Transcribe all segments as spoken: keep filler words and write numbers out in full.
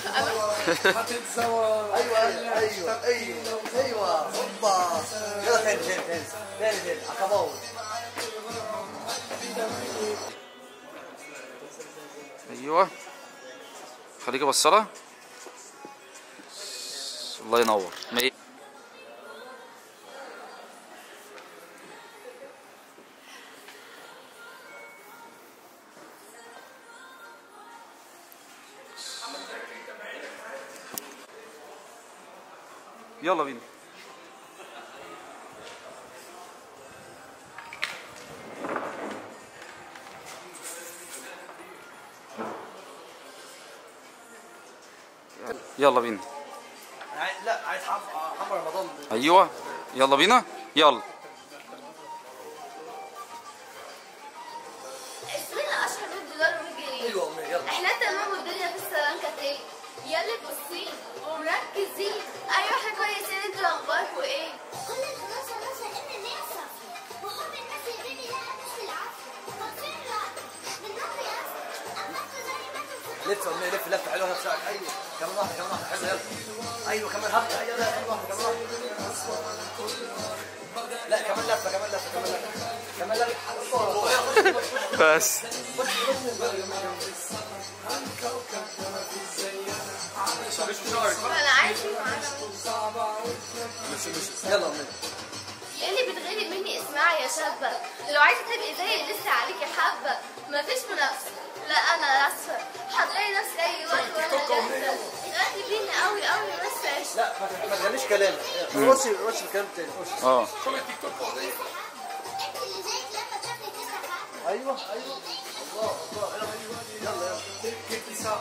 هتتزوج. ايوه ايوه ايوه ايوه ايوه هوبا. يلا تاني تاني تاني تاني تاني عقباوي. ايوه خليكي بصله. الله ينور. يلا بينا. يلا بينا. لا عايز حمر رمضان. ايوه يلا بينا. يلا. اسمنا اشهر من دولار وجنيه. ايوه امي يلا. احنا تمام والدنيا في السلام كتير. يلا بصين ومركزين. ايوه احنا كويسين. انتوا اخباركم ايه؟ كل الدراسه ناسا ان ناسا وحب الناس يبني لها مش بالعافيه. فاكرين لا بالنقي يا اسطى. اما انتوا زي ما انتوا لف امي لف لفه حلوه نفسك. ايوه كمان واحده كمان واحده حلوه. يلا ايوه كمان هبدا. يلا كمان واحده كمان واحده. لا كمان لفه كمان لفه كمان لفه كمان لفه. بس انا عايز يلا امي. يلي بتغيري مني اسمعي يا شابه. لو عايزه تبقي زي لسه عليكي حبه. مفيش منافسه. لا انا اسفه. هتلاقي نفسك اي وقت وانا جاهزه. غني بيني قوي قوي بس عشت. لا ما تغنيش كلام. رشي رشي الكلام تاني. اه انت اللي زيك لما تشوفني تسرح. ايوه ايوه الله الله. يلا يلا.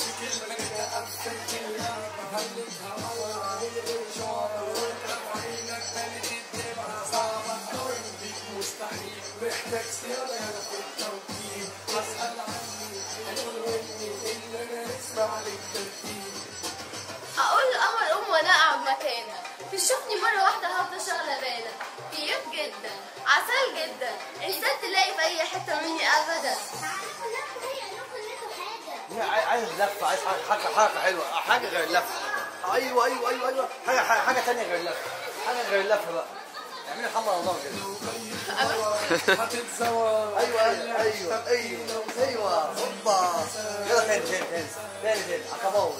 محتاج صيانة أنا في التوكيل. أسأل عني هتقول مني إن أنا اسمع للترتيب. اقول لقمر قوم وانا اقعد مكانك. تشوفني مره واحده هفضل شغله بالك. كيوت جدا عسل جدا. انسان تلاقي في اي حته مني ابدا. تعالوا كلكم هي لكم لكم حاجه. عايز عايز لفه. عايز حاجه حركه حلوه. حاجه غير اللفه. ايوه ايوه ايوه ايوه حاجه حاجه ثانيه غير اللفه. حاجه غير اللفه بقى. اعملي حمرا رمضان كده. هتتزوج. ايوه ايوه ايوه ايوه ايوه هوبا. يلا تاني تاني تاني تاني تاني عقباوي.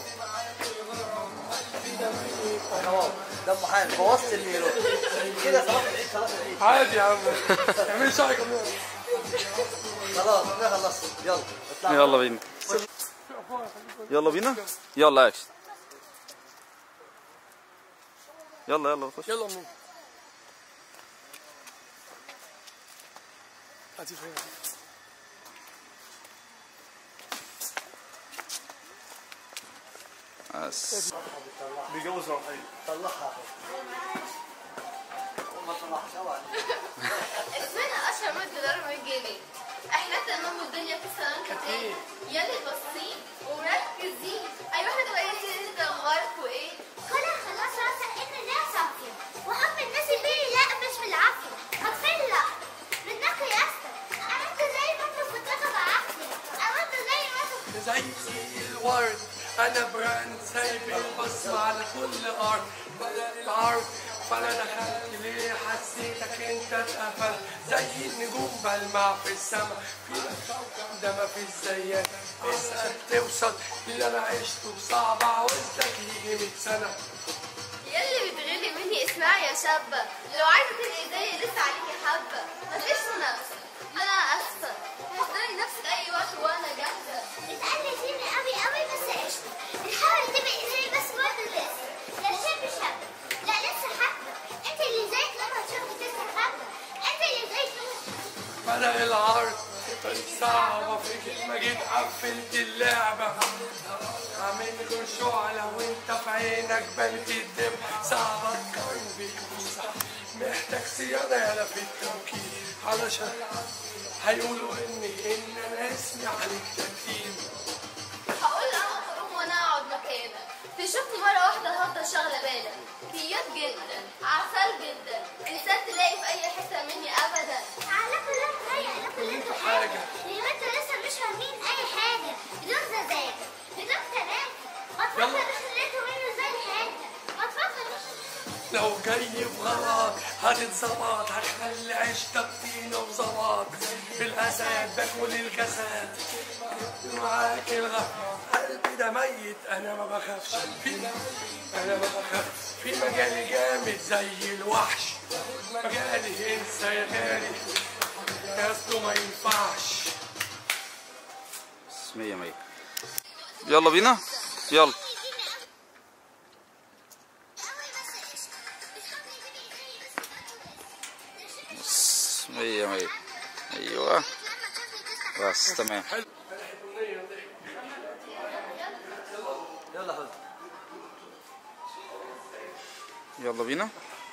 عقباوي ده محامي. بوظت الميلو كده. صلاه العيد صلاه العيد. عادي يا عم. اعملي شعرك يا ميرو. خلاص انا خلصت. يلا اطلع. يلا بينا. يلا بينا. يلا اكشن. يلا يلا خش. يلا امي. هاتي فين؟ بس بيجوز روحي. طلعها. ما طلعش اوعى. اسمنا اشهر من دولار وجنيه. احنا تمام والدنيا في السلام كتير. يلا بصين ومركزين. ايوه احنا كويسين. انتوا اخباركم ايه؟ كل خلاص راسا ان ناسا وحب الناس يبني لا مش بالعافيه. فاكرين لا بالنقي يا اسطى. اما انتوا زي ما انتوا في الطاقه بعافيه. اما انتوا زي ما انتوا زي الورد انا براند سايب البصمة على كل ارض بدل العرض. فانا دخلت ليه حسيتك انت اتقفلت زي النجوم بلمع في السما. في الكوكب ده مفيش زيك. اسأل توصل اللي انا عشته. صعب عاوزتك يجي مية سنة. يلي بتغلي مني اسمعي يا شابه. لو عايزه تبقي زي لسه عليكي حبه. مفيش منافسه. انا اسفه. هتلاقي نفسك اي وقت وانا جاهزه. بتقلي فيني قوي قوي بس قشطه. بتحاول تبقي زي بس برضه لسه. لا شاب شاب. لا لسه حبه. انت اللي زيك لما تشوفي تسرح حبه. انت اللي زيك لما بدأ العرض كانت صعبة فيك ما جيت قفلت اللعبة. عامل له شعلة وانت في عينك بنت الدم. صعبة تقارن بيك وصح. محتاج صيانة يالا في التوكيل. علشان هيقولوا اني ان انا اسمي عليك تكتيل. هقول لقمر قوم وانا اقعد مكانك. تشوفني مره واحده هفضل شغله بالك. كيوت جدا عسل جدا. انسان تلاقي في اي حته مني ابدا. تعالوا كلكم هي لكم لكم حاجه. ليه انتوا لسه مش فاهمين اي حاجه. بدون زلزال بدون كلام. ما تفكر خليته منه زي حاجة. ما تفكرش. لو جاي بغلط هتتظبط، هتخلي عيشتك طينة وزبط. الأسد باكل الجسد معاك الغف، قلبي ده ميت أنا ما بخافش، في أنا ما بخافش في مجالي جامد زي الوحش، مجالي انسى يا غالي اصله ما ينفعش. مية مية. يلا بينا يلا. بس مية مية. ايوه بس تمام. يلا خد. يلا بينا.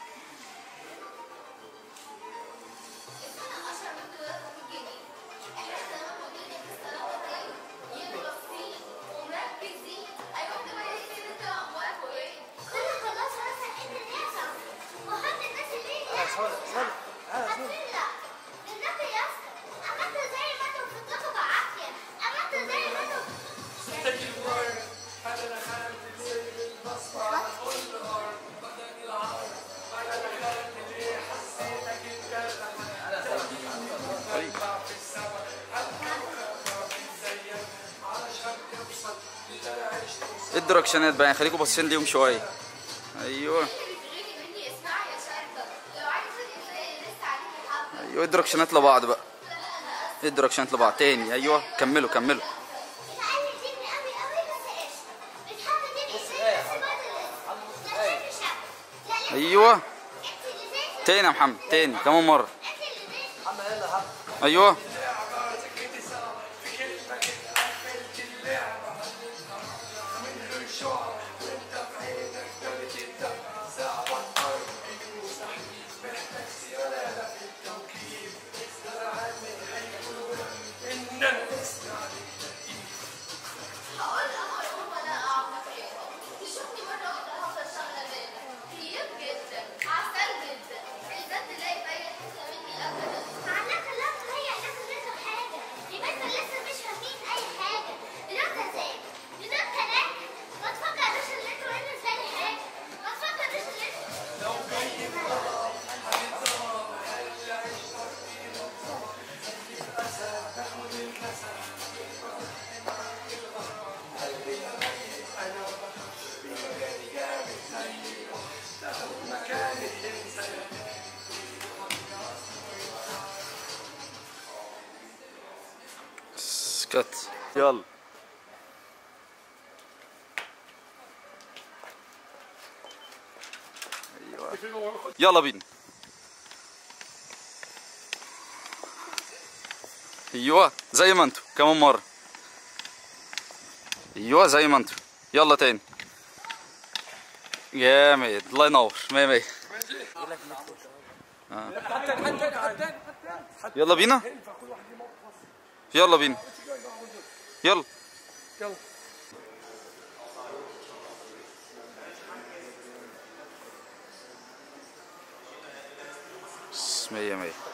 الدركشنات بقى خليكم باصين ليهم شويه. ايوه ايوه الدركشنات لبعض بقى، الدركشنات لبعض تاني. ايوه كملوا كملوا. ايوه تاني يا محمد، تاني كمان مره. ايوه كت. يلا ايوه يلا بينا. ايوه زي ما انتوا كمان مره. ايوه زي ما انتوا. يلا تاني جامد. الله ينور. مية مية. آه. يلا بينا يلا بينا يلا يلا مية مية.